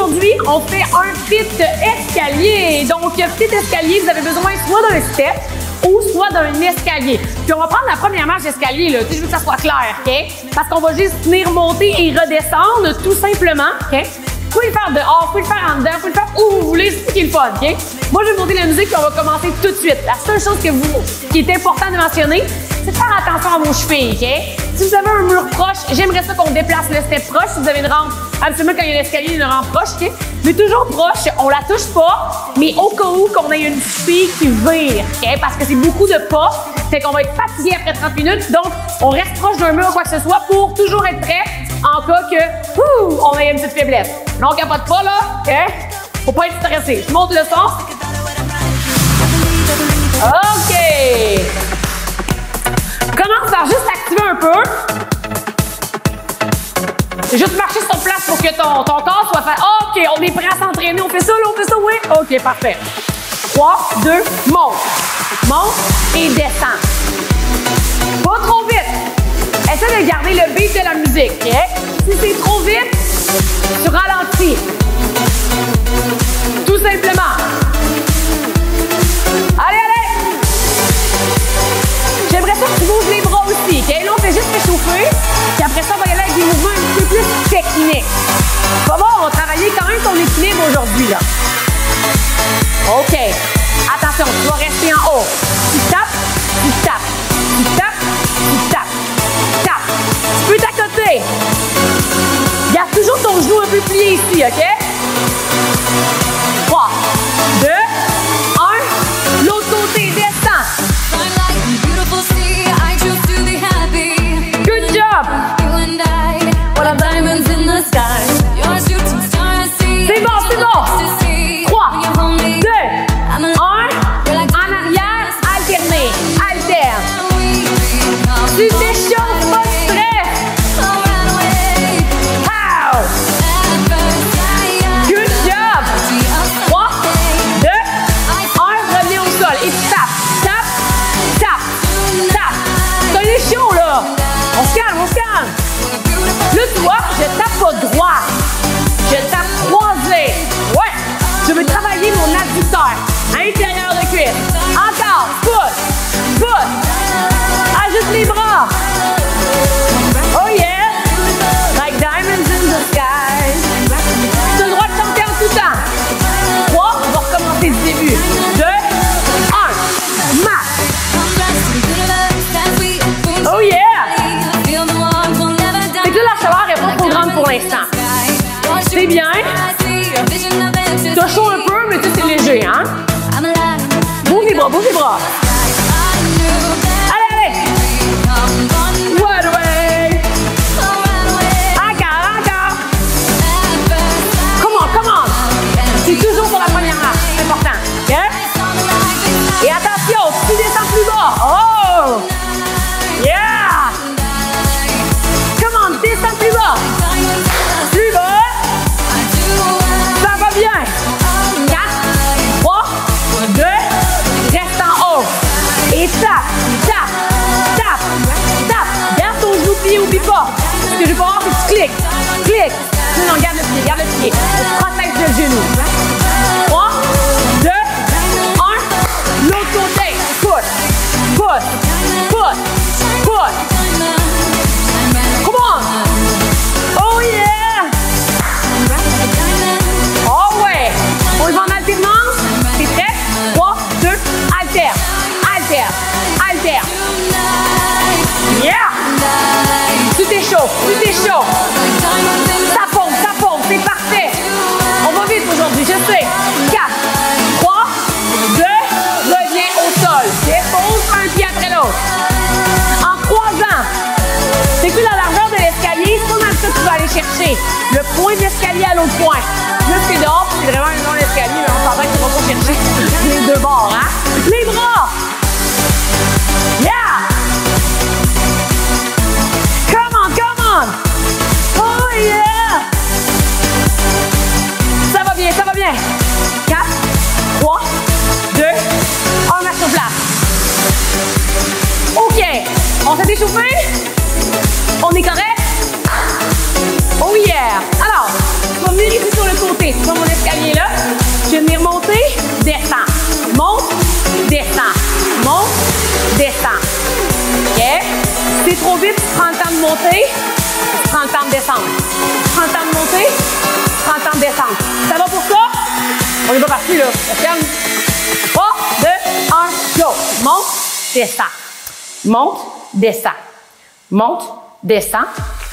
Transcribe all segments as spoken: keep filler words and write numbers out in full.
Aujourd'hui, on fait un fit escalier. Donc, fit escalier, vous avez besoin soit d'un step ou soit d'un escalier. Puis on va prendre la première marche d'escalier, là. Tu sais, je veux que ça soit clair, OK? Parce qu'on va juste venir monter et redescendre, tout simplement, OK? Vous pouvez le faire dehors, vous pouvez le faire en dedans, vous pouvez le faire où vous voulez, c'est ce qui est le fun, OK? Moi, je vais monter la musique et on va commencer tout de suite. La seule chose que vous, qui est important de mentionner, c'est de faire attention à vos chevilles, OK? Si vous avez un mur proche, j'aimerais ça qu'on déplace le step proche. Si vous avez une rampe, absolument quand il y a l'escalier, une rampe proche, OK? Mais toujours proche, on la touche pas, mais au cas où qu'on ait une fille qui vire, OK? Parce que c'est beaucoup de pas, fait qu'on va être fatigué après trente minutes, donc on reste proche d'un mur ou quoi que ce soit pour toujours être prêt en cas que, ouh, on ait une petite faiblesse. Non, on capote pas, là, OK? Faut pas être stressé. Je monte le son. OK! Commence par juste activer un peu. Juste marcher sur place pour que ton, ton corps soit fait. OK, on est prêt à s'entraîner. On fait ça, là, on fait ça, oui? OK, parfait. trois, deux, monte. Monte et descends. Pas trop vite. Essaie de garder le beat de la musique, OK? Si c'est trop vite, tu ralentis. Tout simplement. Allez, allez! J'aimerais ça que tu bouges les bras aussi, OK? Là, on fait juste réchauffer. Puis après ça, on va y aller avec des mouvements un petit peu plus techniques. Pas bon, on va travailler quand même ton équilibre aujourd'hui, là. OK. Attention, tu vas rester en haut. Tu tapes, tu tapes, tu tapes, tu tapes, tu tapes. Tu peux t'accoter. Garde toujours ton genou un peu plié ici, OK? trois, deux, un. L'autre côté, descends. Good job. C'est bon, c'est bon. trois, deux, un. En arrière, alterner. Alterne. Tu t'échauffes, pas de stress. Pow! Good job. trois, deux, un. Revenez au sol. Et tu tapes, tapes, tapes, tapes. T'as les chaud, là. On se calme, on se calme. Là, tu vois, je tape pas droit. Je tape croisé. Ouais. Je veux travailler mon adducteur. Intérieur de cuisse. Encore. Pousse. Pousse. Ajoute les bras. Oh yeah. Like diamonds in the sky. Tu as le droit de chanter en tout temps. trois. On va recommencer du début. deux, un. Marche. Oh yeah. C'est que là, la chaleur est pas trop grande pour l'instant. C'est bien. T'as chaud un peu, mais tu sais, c'est léger, hein? Bouge les bras, bouge les bras. Allez, allez. One way. Encore, encore. Come on, come on. C'est toujours pour la première marche. C'est important. OK? Et attention, tu descends plus bas. Oh! Yeah! Come on, descends plus bas. Plus bas. Ça va bien. quatre, trois, deux, reste en haut. Et tape, tape, tape, tape. Garde ton genou plié, oublie pas. Ce que je veux pas voir, c'est que tu cliques. Clique. Non, non, garde le pied, garde le pied. Protège le genou. trois, deux, un. L'autre côté. Pousse, pousse, pousse, pousse. Come on. Oh yeah. Oh ouais. On y va en alternance. T'es prêt? trois, deux, alterne. Alterne. Alterne. Yeah. Tu t'échauffes. Tu t'échauffes. Ça pompe, ça pompe. C'est parfait. On va vite aujourd'hui, je sais. quatre, trois, deux, reviens au sol. Dépose un pied après l'autre. En croisant. C'est plus la largeur de l'escalier, c'est pas mal ça que tu vas aller chercher. Le point de l'escalier à l'autre point. Plus c'est dehors, c'est vraiment un long escalier, mais on s'entend que tu vas pas chercher les deux bords, hein? Les bras! Yeah! Come on, come on! Oh yeah! Ça va bien, ça va bien. quatre, trois, deux, un, marche sur place. OK. On s'est échauffé? On est correct? Oh yeah! Alors, tu vas venir ici sur le côté. trop vite, tu prends le temps de monter, tu prends le temps de descendre. Tu prends le temps de monter, tu prends le temps de descendre. Ça va pour ça? On n'est pas parti, là. Calme. trois, deux, un, go. Monte, descends. Monte, descends. Monte, descends.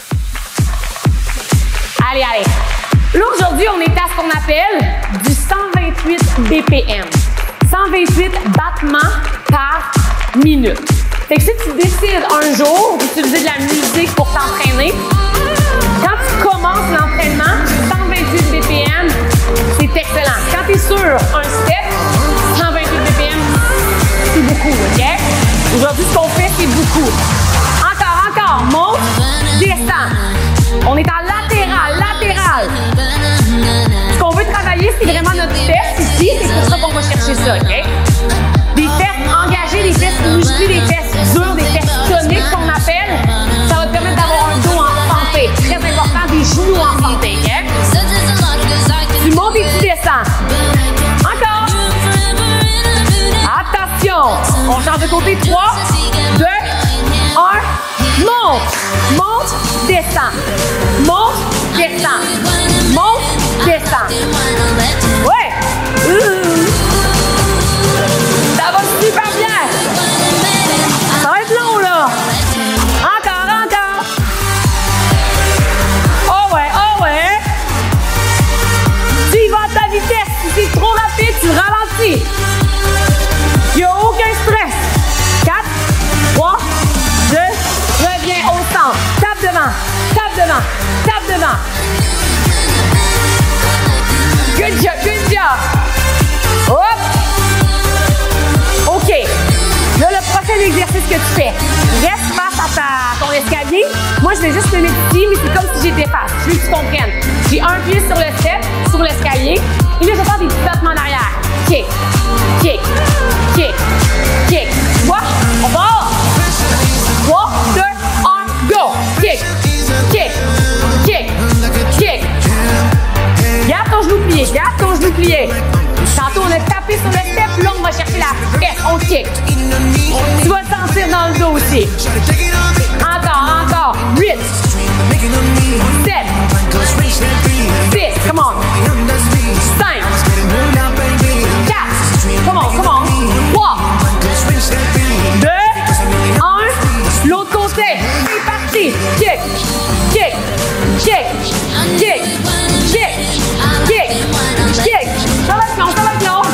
Allez, allez. Là, aujourd'hui, on est à ce qu'on appelle du cent vingt-huit B P M. cent vingt-huit battements par minute. Fait que si tu décides un jour d'utiliser de la musique pour t'entraîner, quand tu commences l'entraînement, cent vingt-huit B P M, c'est excellent. Quand tu es sur un step, cent vingt-huit B P M, c'est beaucoup, OK? Aujourd'hui, ce qu'on fait, c'est beaucoup. Encore, encore. Monte, descends. On est en latéral, latéral. Ce qu'on veut travailler, c'est vraiment notre fesse ici. C'est pour ça qu'on va chercher ça, OK? Des fesses engagées, des fesses musclées, des fesses dures, des fesses toniques qu'on appelle. Ça va te permettre d'avoir un dos en santé. Très important, des genoux en santé, OK? Tu montes et tu descends. Encore. Attention. On change de côté. trois, deux, un. Monte. Monte, descends. Monte, descends. Monte, descends. Ouais. Mmh. Ça va super bien. Ça va être long, là. Encore, encore. Oh ouais, oh ouais. Tu y vas à ta vitesse. Si c'est trop rapide, tu ralentis. Il n'y a aucun stress. quatre, trois, deux, reviens au centre. Tape devant, tape devant, tape devant. Good job, good job. Hop. OK. Là, le prochain exercice que tu fais, reste face à, ta, à ton escalier. Moi, je vais juste te mettre ici, mais c'est comme si j'étais face. Je veux que tu comprennes. J'ai un pied sur le step, sur l'escalier. Et là, je vais faire des petits battements en arrière. Kick, kick, kick, kick. Tu vois? On part. trois, deux, un, go. Kick, kick, kick, kick. Garde ton genou plié, garde ton genou plié. Tantôt, on a tapé sur le step, là, on va chercher la fesse, on kick. Tu vas le sentir dans le dos aussi. Encore, encore. huit, sept, six, come on. cinq, quatre, come on, come on. trois, deux, un. L'autre côté, c'est parti. Kick, kick, kick, kick, kick, kick, kick. Ça va être long, ça va être long.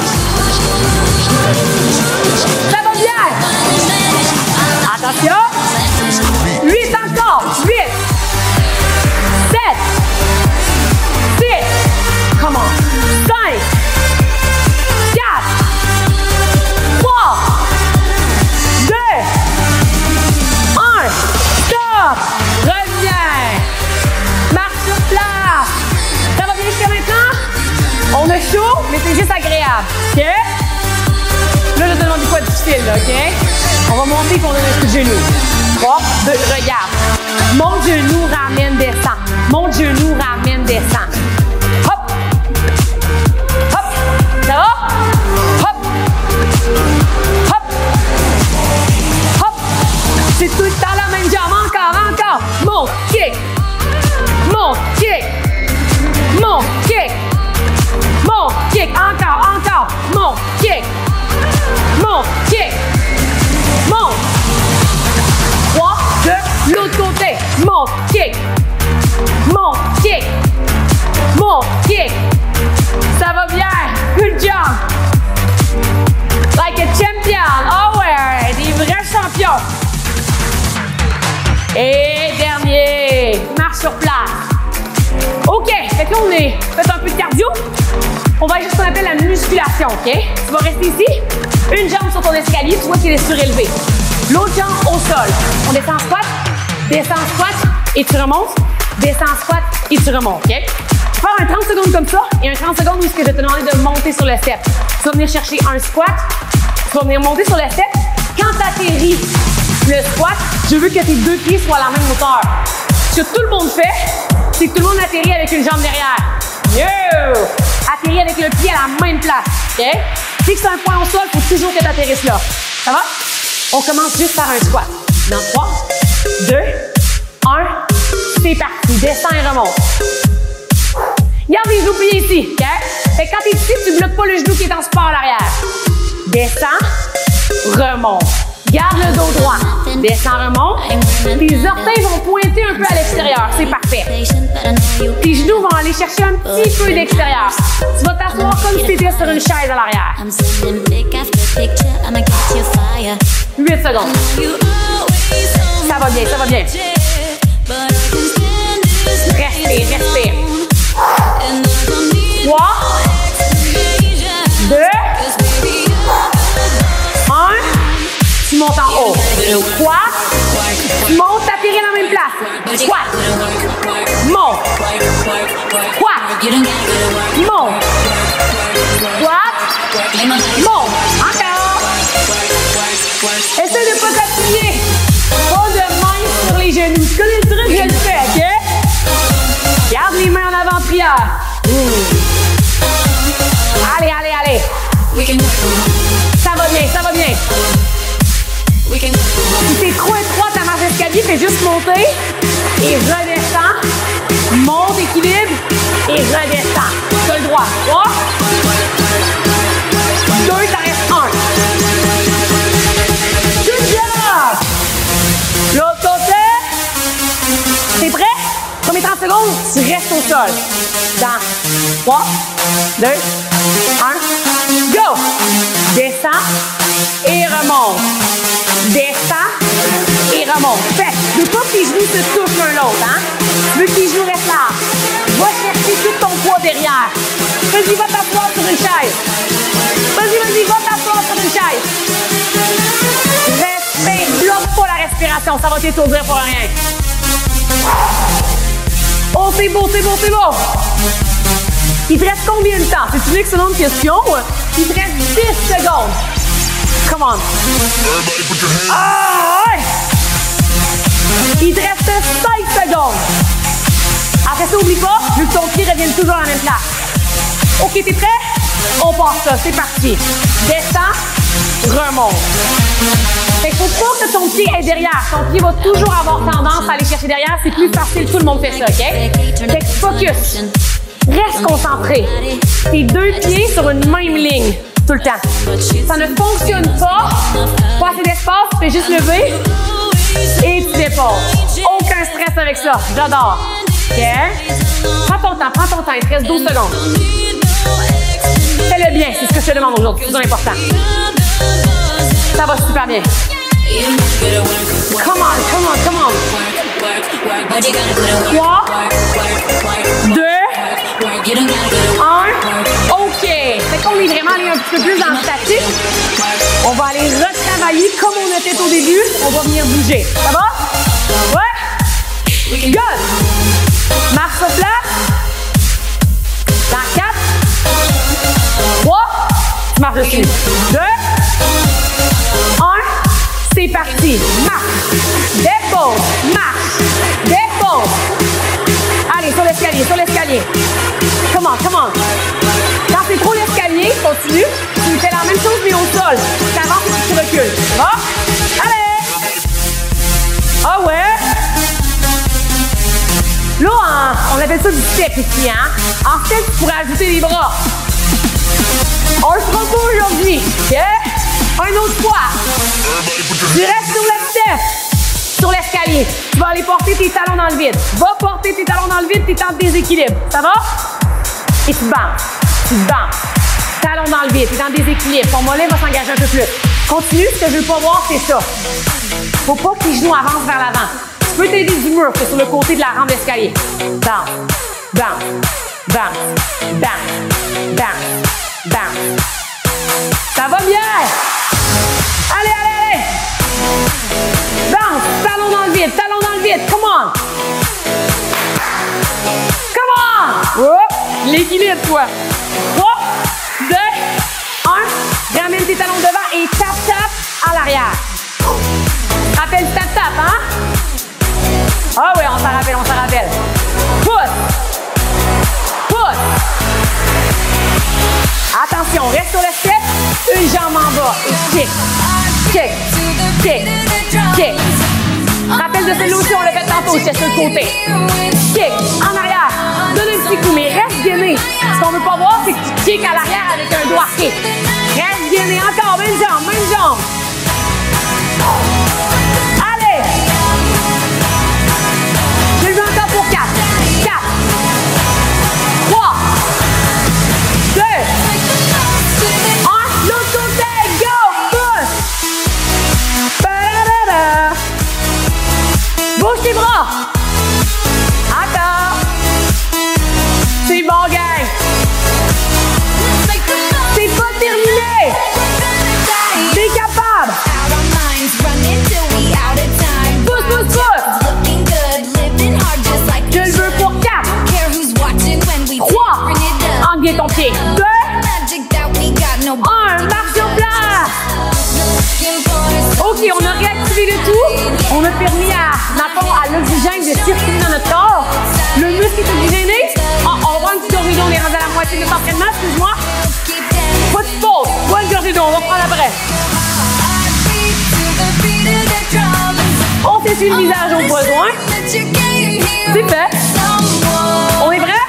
Ça va bien. Attention. huit encore. huit. sept. six. Come on. cinq. quatre. trois. deux. un. Stop. Reviens. Marche sur place. Ça va bien jusqu'à maintenant? On a chaud, mais c'est juste agréable. OK? Là, je vais te demander quoi de difficile, là, OK? On va monter et on donne un coup de genou. trois, deux, regarde. Mon genou ramène, descend. Mon genou ramène, descend. Hop! Hop! Ça va? Hop! Hop! Hop! C'est tout le temps la même jambe. Encore, encore. Monte, kick. Monte, kick. Monte, kick. Monte, kick. Encore, encore. Monte, kick. Monte, kick. Monte. trois, deux, l'autre côté. Monte, kick. Monte, kick. Monte, kick. Ça va bien. Good job. Like a champion. Oh ouais, des vrais champions. Et dernier. Marche sur place. OK. Fait que là, on est fait un peu de cardio. On va aller juste ce qu'on appelle la musculation, OK? Tu vas rester ici, une jambe sur ton escalier, tu vois qu'il est surélevé. L'autre jambe au sol. On descend en squat, descend en squat et tu remontes, descends en squat et tu remontes, OK? Tu vas faire un trente secondes comme ça et un trente secondes où je vais te demander de monter sur le step. Tu vas venir chercher un squat, tu vas venir monter sur le step. Quand tu atterris le squat, je veux que tes deux pieds soient à la même hauteur. Ce que tout le monde fait, c'est que tout le monde atterrit avec une jambe derrière. Yo! Atterris avec le pied à la même place. OK? Fixe un point au sol, il faut toujours que tu atterrisses là. Ça va? On commence juste par un squat. Dans trois, deux, un. C'est parti. Descends et remonte. Garde les genoux pliés ici. OK? Fait que quand tu es ici, tu ne bloques pas le genou qui est en support à l'arrière. Descends, remonte. Garde le dos droit. Descends, remonte. Tes orteils vont pointer un peu à l'extérieur. C'est parfait. Tes genoux vont aller chercher un petit peu d'extérieur. Tu vas t'asseoir comme si tu étais sur une chaise à l'arrière. huit secondes. Ça va bien, ça va bien. Respire, respire. trois, deux, un. Tu montes en haut. Squat. Tu montes, t'atterris à la même place. Squat. Monte. Squat. Monte. Squat. Monte. Encore. Essaye de ne pas t'appuyer. Pas de main sur les genoux. Tu connais le truc, je le fais, OK? Garde les mains en avant, prière. Mmh. Allez, allez, allez. Ça va bien, ça va bien. Si c'est trop étroit ta marche d'escalier, fais juste monter et redescends. Monte, équilibre et redescends. Tu as le droit. trois, deux, ça reste un. Good job! L'autre côté. T'es prêt? Premier trente secondes, tu restes au sol. Dans trois, deux, un, go! Descends et remonte. Descends et remonte. Fait, je veux pas que tes genoux se touchent l'un l'autre, hein? Je veux que tes genoux restent là. Va chercher tout ton poids derrière. Vas-y, va t'asseoir sur une chaise. Vas-y, vas-y, va t'asseoir sur une chaise. Respire, bloque pas la respiration, ça va t'étourdir pour rien. Oh, c'est beau, c'est beau, c'est beau. Il te reste combien de temps? C'est une excellente question. Il te reste dix secondes. Come on. Ah, ouais. Il te reste cinq secondes. Après ça, oublie pas, vu que ton pied revienne toujours à la même place. OK, t'es prêt? On part ça, c'est parti. Descends, remonte. Fait qu'il faut pas que ton pied est derrière. Ton pied va toujours avoir tendance à aller chercher derrière. C'est plus facile, tout le monde fait ça, OK? Fait que focus. Reste concentré. Tes deux pieds sur une même ligne, tout le temps. Ça ne fonctionne pas. Pas assez d'espace, tu fais juste lever et tu déposes. Aucun stress avec ça. J'adore. OK? Prends ton temps, prends ton temps. Il te reste douze secondes. Fais-le bien, c'est ce que je te demande aujourd'hui. C'est important. Ça va super bien. Come on, come on, come on. trois, deux, un. OK. Fait qu'on est vraiment allé un petit peu plus dans le statique. On va aller retravailler comme on était au début. On va venir bouger. Ça va? Ouais? Good. Marche sur place. Dans quatre, trois, tu marches dessus. deux, un. C'est parti. Marche. Dépose. Marche. Dépose. Allez, sur l'escalier, sur l'escalier. Come on, come on. Quand c'est trop l'escalier, continue. Tu fais la même chose, mais au sol. Tu avances et tu recules. Ça va? Allez! Ah ouais? Là, hein, on appelle ça du step ici, hein? En step, tu pourrais ajouter les bras. On le fera pas aujourd'hui. OK? Un autre fois. Tu restes sur le step. Sur l'escalier. Tu vas aller porter tes talons dans le vide. Va porter tes talons dans le vide, tu es en déséquilibre. Ça va? Et tu te bandes. Tu te bandes. Talons dans le vide, tu es en déséquilibre. Ton mollet va s'engager un peu plus. Continue, ce que je veux pas voir, c'est ça. Faut pas que tes genoux avancent vers l'avant. Tu peux t'aider du mur, c'est sur le côté de la rampe d'escalier. Bounce, bounce, bounce, bounce, bounce, bounce. Ça va bien? Allez, allez, allez! Bounce, talons dans le vide, talons dans le vide, come on! Come on! Oh, l'équilibre, toi! trois, deux, un. Ramène tes talons devant et tap, tap à l'arrière. Rappelle tap, tap, hein? Ah oui, on s'en rappelle, on s'en rappelle. Pousse! Pousse! Attention, reste sur le step, une jambe en bas et kick, kick, kick, kick. Rappelle de celle-là aussi, on l'a fait tantôt, j'étais sur le côté. Kick, en arrière, donne un petit coup, mais reste gainé. Ce qu'on ne veut pas voir, c'est que tu kicks à l'arrière avec un doigt kick. Reste gainé, encore, même jambe, même jambe. Allez! Je le veux encore pour quatre. quatre. trois. deux. un. L'autre côté, go! Push! Ba-da-da-da. Bouge tes bras. Encore. C'est bon, gang. C'est pas terminé. T'es capable. Pousse, pousse, pousse. Je le veux pour quatre. trois. Enlève bien ton pied. deux. un. Marche sur place. OK, on a réactivé le tout. On a permis à, dans le fond, à l'oxygène de circuler dans notre corps. Le muscle est oxygéné. Oh, on va un petit corridon, on est rendu à la moitié de notre entraînement, excuse-moi. Pas de pause. Pas une corridon, on va prendre après. On s'essuie le visage au besoin. C'est fait. On est prêt?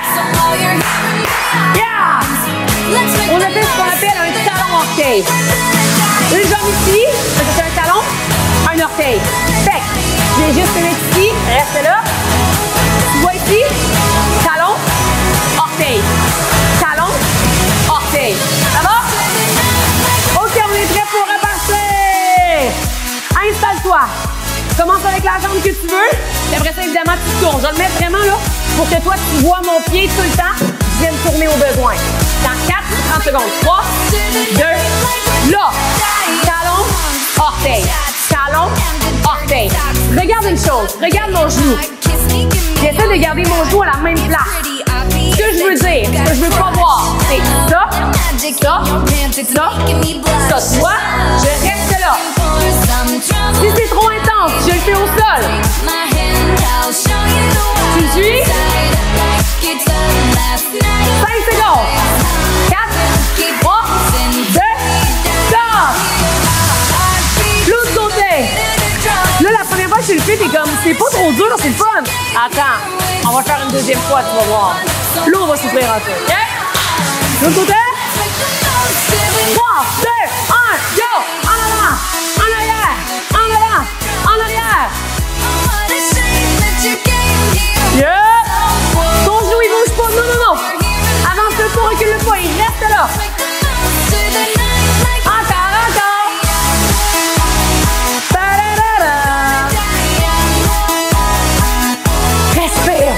Yeah! On a fait ce qu'on appelle un talon orteil. Une jambe ici, c'est un talon, un orteil. Fait que, je vais juste te mettre ici, reste là. Tu vois ici, talon, orteil. Talon, orteil. Ça va? OK, on est prêt pour repartir. Installe-toi. Commence avec la jambe que tu veux. Et après ça, évidemment, tu tournes. Je vais le mettre vraiment là pour que toi, tu vois mon pied tout le temps. Je viens de tourner au besoin. Dans quatre, trente secondes. trois, deux, là. Talon, orteil. Talon, orteil. Regarde une chose. Regarde mon genou. J'essaie de garder mon genou à la même place. Ce que je veux dire, ce que je veux pas voir, c'est ça, ça, ça, ça. Tu vois, je reste là. Si c'est trop intense, je le fais au sol. Tu me suis? cinq secondes. quatre, trois, deux, stop. L'autre côté. Là, la première fois que tu le fais, t'es comme, c'est pas trop dur, c'est le fun. Attends, on va faire une deuxième fois, tu vas voir. Là, on va souffrir un peu, OK? L'autre côté. trois, deux, un, go! En avant, en arrière, en avant, en arrière. Yeah! Ton genou, il bouge pas. Non, non, non. Avance le pas, recule le pas. Il reste là. Encore, encore. Ba-da-da-da. Respire.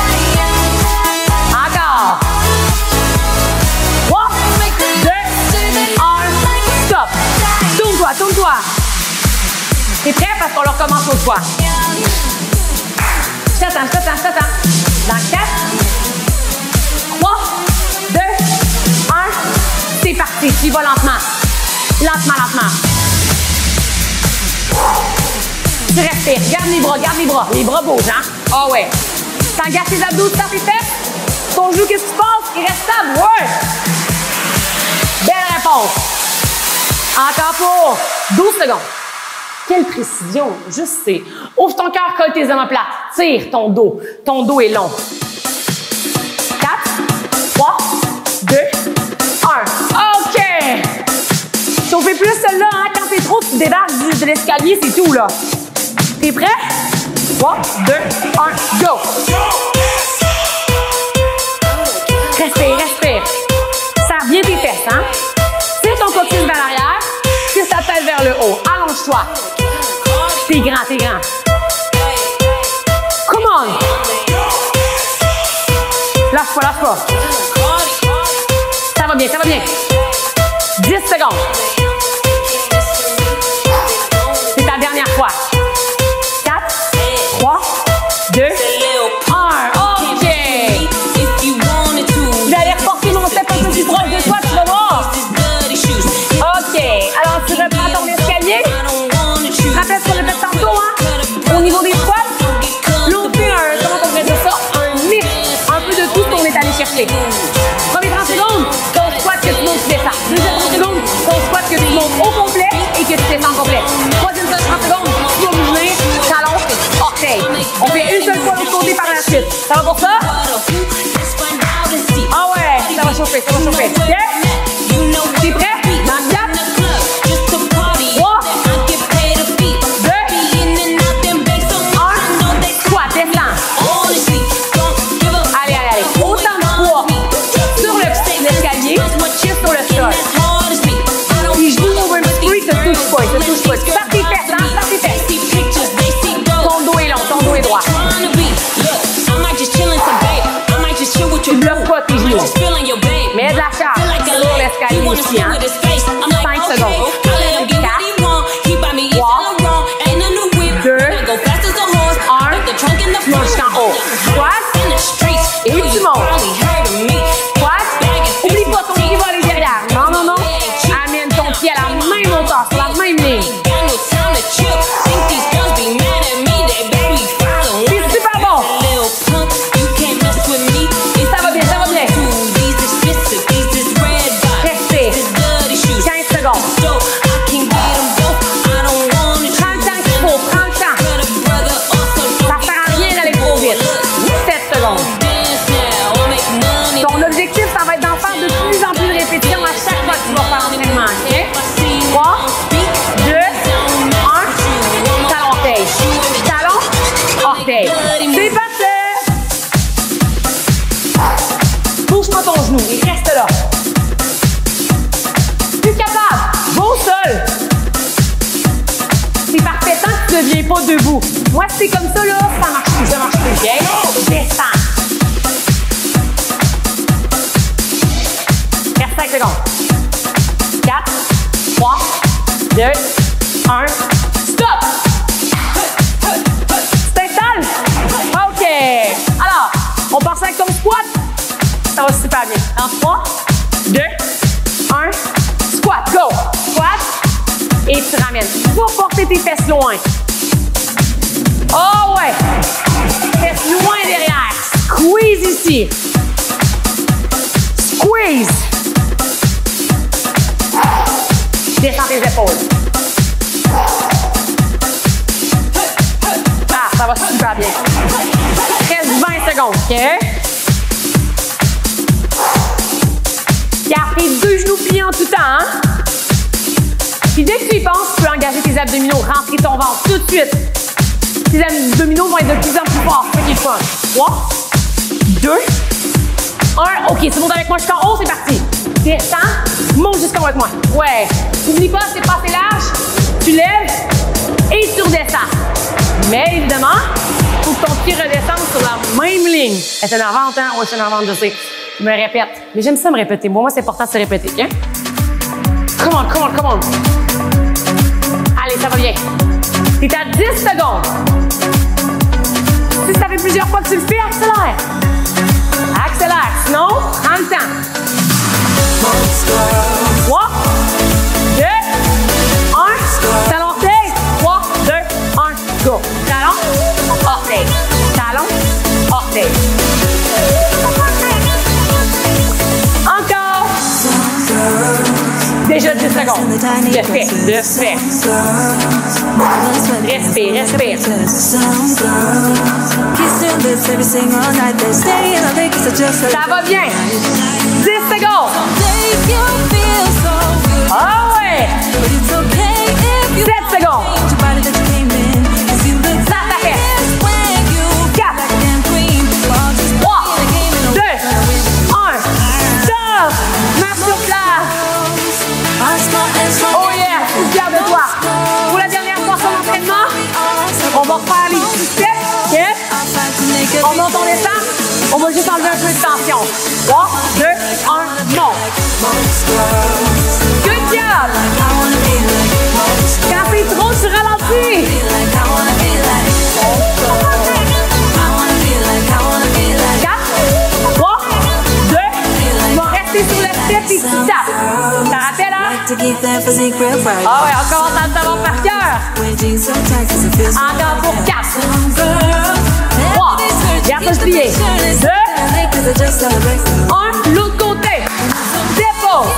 Encore. trois, deux, un, stop. Tourne-toi, tourne-toi. T'es prêt? Parce qu'on le recommence l'autre fois. Je t'attends, je t'attends, je t'attends. Dans quatre, trois, deux, un. C'est parti. Tu y vas lentement. Lentement, lentement. Tu respires. Garde les bras, garde les bras. Les bras bougent, hein? Ah oh ouais. T'engages tes abdos sur tes fesses. Ton genou, qu'est-ce qui se passe? Il reste stable. Ouais. Belle réponse. Encore pour douze secondes. Quelle précision, je sais. Ouvre ton cœur, colle tes omoplates. Tire ton dos. Ton dos est long. quatre, trois, deux, un. OK. Chauffez plus celle-là, hein. Quand t'es trop, tu débarques de l'escalier, c'est tout, là. T'es prêt? trois, deux, un, go. Respire, respire. Ça revient tes fesses, hein? Tire ton coccyx vers l'arrière. Tire ta tête vers le haut. Allonge-toi. T'es grand, t'es grand. Come on. Lâche pas, lâche pas. Ça va bien, ça va bien. dix secondes. C'est ta dernière fois. quatre, trois, deux, un. OK. Je vais aller reporter mon step un peu plus proche de toi, tu vas voir. OK. Alors, tu reprends ton escalier. Rappelle ce qu'on répète tantôt, hein? Au niveau des squats, là, on fait un, comment on pourrait dire ça? Un mix. Un peu de tout ce qu'on est allé chercher. Premier trente secondes, ton squat que tu montes, tu descends. Deuxième trente secondes, ton squat que tu montes au complet et que tu descends au complet. Troisième trente secondes, tu vas bouger, t'allonges, oh, On fait une seule fois l'autre côté par la suite. Ça va pour ça? Ah ouais, ça va chauffer, ça va chauffer. OK? T'es prêt? Dans quatre, trois, deux, un, squat, descends. Allez, allez, allez. Autant de poids sur l'escalier que sur le sol. Si je bouge over le spree, ça touche pas, ça touche pas. Par tes fesses, hein? Par tes fesses. Ton dos est long, ton dos est droit. Tu bloques pas tes genoux. Mets de la charge sur l'escalier aussi, hein? cinq secondes. quatre, trois, deux, un. Tu montes jusqu'en haut. Squat. Et tu montes. Squat. Oublie pas ton pied va aller derrière. Non, non, non. Amène ton pied à la même hauteur, sur la même ligne. C'est super bon. Et ça va bien, ça va bien. Restez. quinze secondes. Prends le temps qu'il faut, prends le temps. Ça sert à rien d'aller trop vite. sept secondes. Ton objectif, ça va être d'en faire de plus en plus de répétitions à chaque fois que tu vas faire l'entraînement. OK? trois, deux, un. Talon, orteil. Talon, orteil. C'est parti! Bouge pas ton genou, il reste là. Plus capable, va au sol. C'est parfait tant que tu ne deviens pas debout. Moi, si c'est comme ça, là, ça marche plus, ça marche plus. OK? Descends. Reste cinq secondes. quatre, trois, deux, un. Stop! T'installe? OK. Alors, on part ça avec ton squat. Ça va super bien. Dans trois, deux, un. Squat. Go. Squat. Et tu ramènes. Tu vas porter tes fesses loin. Oh ouais. Fesses loin derrière. Squeeze ici. Squeeze. Descends tes épaules. Ah, ça va super bien. Reste vingt secondes, OK? Garde tes deux genoux pliés en tout temps, hein? Puis dès que tu y penses, tu peux engager tes abdominaux, rentrer ton ventre tout de suite. Tes abdominaux vont être de plus en plus forts. C'est qu'il faut. trois, deux, un. OK, tu montes avec moi jusqu'en haut, c'est parti. Descends, monte jusqu'en haut avec moi. Ouais. N'oublie pas, c'est pas assez large. Tu lèves et tu redescends. Mais évidemment, il faut que ton pied redescende sur la même ligne. Elle est énervante, hein? Ouais, c'est énervante, je sais. Je me répète. Mais j'aime ça me répéter. Moi, moi c'est important de se répéter. Hein? Come on, come on, come on. Allez, ça va bien. T'es à dix secondes. Si ça fait plusieurs fois que tu le fais, accélère. Accélère. Sinon, prends le temps. trois, deux, un. Talon, orteil. trois, deux, un. Go. Talon, orteil. Talon, orteil. Encore. Déjà dix secondes. De fait, de fait. Respire, respire. Ça va bien. dix secondes. Ah ouais. sept secondes. Ça t'arrête. quatre, trois, deux, un. Stop. Marche sur place. Oh yeah, fier de toi. Pour la dernière fois sur l'entraînement, on va refaire les petits steps. OK? On monte, on descend. On va juste enlever un peu de tension. trois, deux, un, monte. Good job. Quand c'est trop, tu ralentis. quatre, trois, deux, on va rester sur le step et tu tapes. T'as rappelles, hein? Ah ouais, on commence à le savoir par cœur. Encore pour quatre. trois. Garde le plié. deux. un. L'autre côté. Dépose.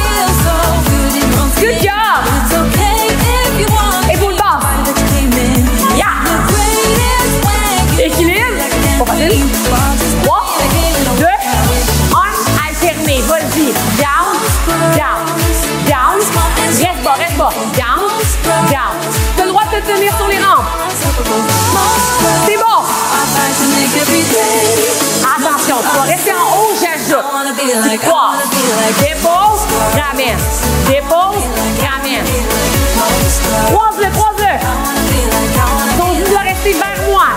Good job. Épaule basse. Yeah. Tu vas rester en haut, j'ajoute. Tu croises. Dépose, ramène. Dépose, ramène. Croise-le, croise-le. Ton genou doit rester vers moi.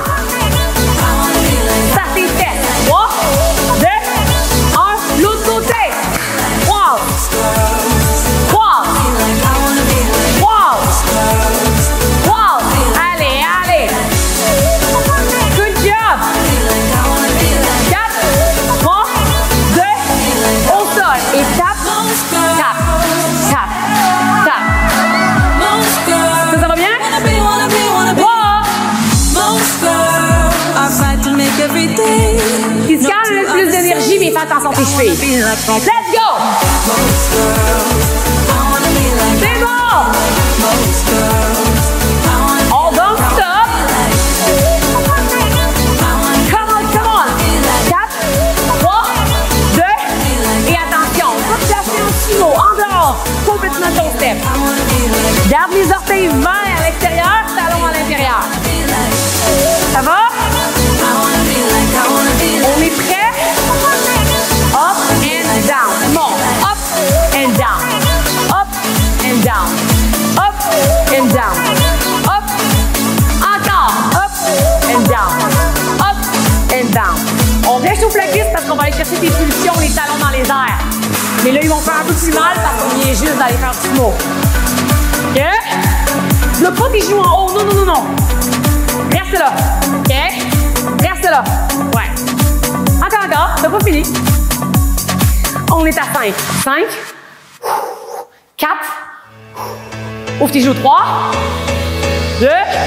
Ça, c'est fait. trois, deux, un. L'autre côté. Croise. Croise. Croise. Croise. Allez, allez. Good job. quatre, trois, deux, au sol. Et tape, tape, tape, tape. Ça, ça va bien? Si tu calmes le plus d'énergie, mais fais attention à tes chevilles. Let's go! C'est bon! On don't stop. Come on, come on. quatre, trois, deux, et attention. On va te placer en sumo, en dehors, complètement ton step. Garde les orteils vers à l'extérieur, talons à l'intérieur. Ça va? On est prêt? Up and down. Bon, up and down. Up and down. Up and down. Up. Encore. Up and down. Up and down. On réchauffe la cuisse parce qu'on va aller chercher tes pulsions, les talons dans les airs. Mais là, ils vont faire un peu plus mal parce qu'on vient juste d'aller faire du sumo. OK? Ne pas tes genoux en haut. Non, non, non, non. Reste là. OK? Reste là. Ouais. Encore, encore. T'as pas fini. On est à cinq. cinq. quatre. Ouvre tes genoux. trois. deux.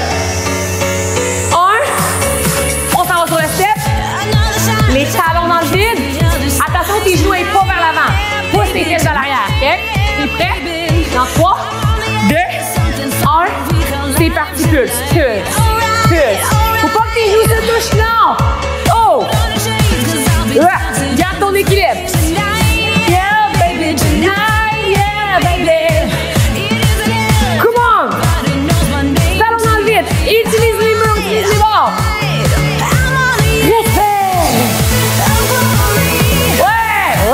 un. On s'en va sur le step. Les talons dans le vide. Attention, tes genoux n'aillent pas vers l'avant. Pousse tes fesses vers l'arrière. OK? T'es prêt? Dans trois. deux. un. C'est parti. Pulse. Pulse. Pulse. Faut pas que tes genoux se touchent, non! Oh! Ouais. Garde ton équilibre. Yeah, baby, tonight, yeah, baby. Come on! Talons dans le vide. Utilise les murs, utilise les bords. Respect! Ouais!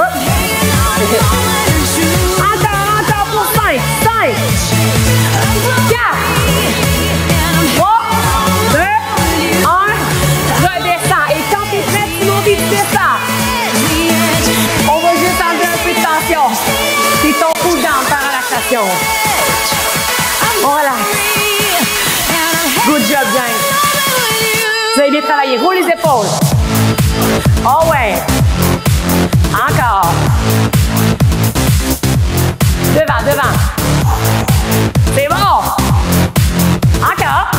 Encore, encore pour cinq. cinq. quatre. trois. deux. un. Redescends. Et quand tu es prêt, tu montes et tu descends. On va juste enlever un peu de tension. C'est ton cool down par relaxation. On relaxe. Good job, gang. Vous avez bien travaillé. Roule les épaules. Oh ouais. Encore. Devant, devant. C'est bon. Encore.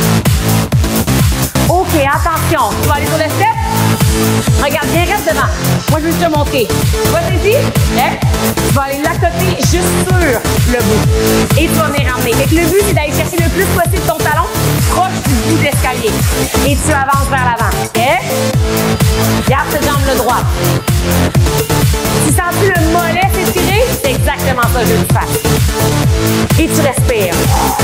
OK, attention. Tu vas aller sur le step. Regarde bien, reste devant. Moi, je vais te montrer. Vas-y ici. Okay. Tu vas aller l'accoter juste sur le bout. Et tu vas venir ramener. Fait que le but, c'est d'aller chercher le plus possible ton talon proche du bout de l'escalier. Et tu avances vers l'avant. OK? Garde cette jambe-là droite. Tu sens-tu le mollet s'étirer? C'est exactement ça que je veux que tu fasses. Et tu respires.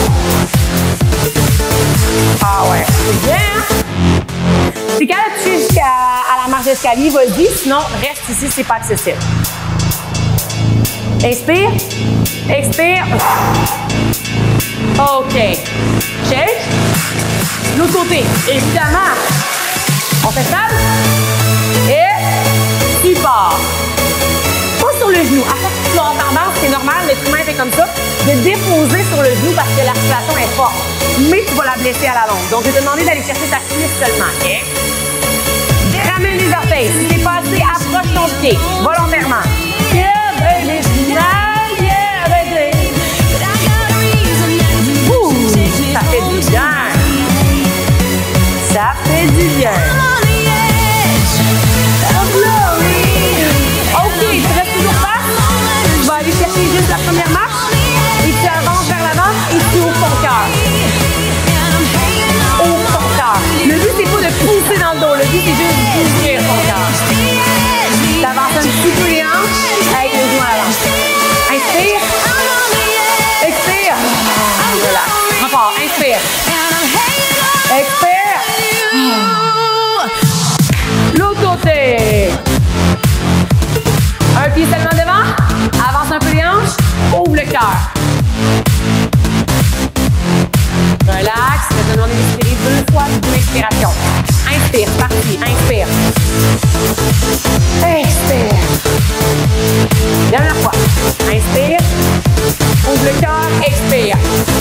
Ah ouais. C'est bien, hein? C'est quand tu es jusqu'à à la marche d'escalier, vas-y. Sinon, reste ici, c'est pas accessible. Inspire. Expire. OK. Shake. L'autre côté. Évidemment. On fait ça. Et tu pars. Pas sur le genou. À chaque fois que tu vas en tendance, c'est normal, l'être humain fait comme ça, de déposer sur le genou parce que la circulation est forte. Mais tu vas la blesser à la longue. Donc, je vais te demander d'aller chercher ta cuisse seulement. OK? Ramène les orteils. Si t'es pas assez, approche ton pied. Volontairement. Yeah, baby, tonight, yeah, baby. Ouh, ça fait du bien. Ça fait du bien. OK, tu restes toujours face. Tu vas aller chercher juste la première marche. Et tu avances vers l'avant et tu ouvres ton cœur. Ouvre ton cœur. Le but, c'est pas de pousser dans le dos. Le but, c'est juste d'ouvrir ton cœur. Tu avances un petit peu les hanches. expiration. Inspire, parti, inspire. Expire. Dernière fois. Inspire. Ouvre le cœur, expire.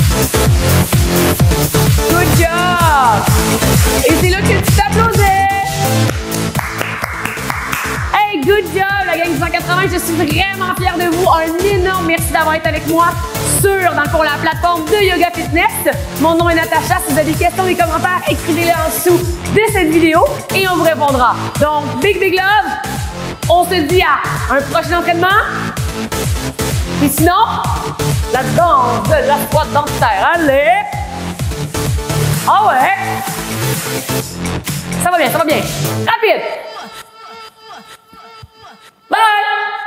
Good job! Et c'est là que tu t'applaudis. Hey, good job, la gang du cent quatre-vingts. Je suis vraiment fière de vous. Un énorme merci d'avoir été avec moi sur, dans le fond, la plateforme de Yoga Fitness. Mon nom est Natacha. Si vous avez des questions, des commentaires, écrivez-les en dessous de cette vidéo et on vous répondra. Donc, big, big love. On se dit à un prochain entraînement. Et sinon, la danse de la squat dentaire. Allez! Ah ouais! Ça va bien, ça va bien. Rapide! Bye!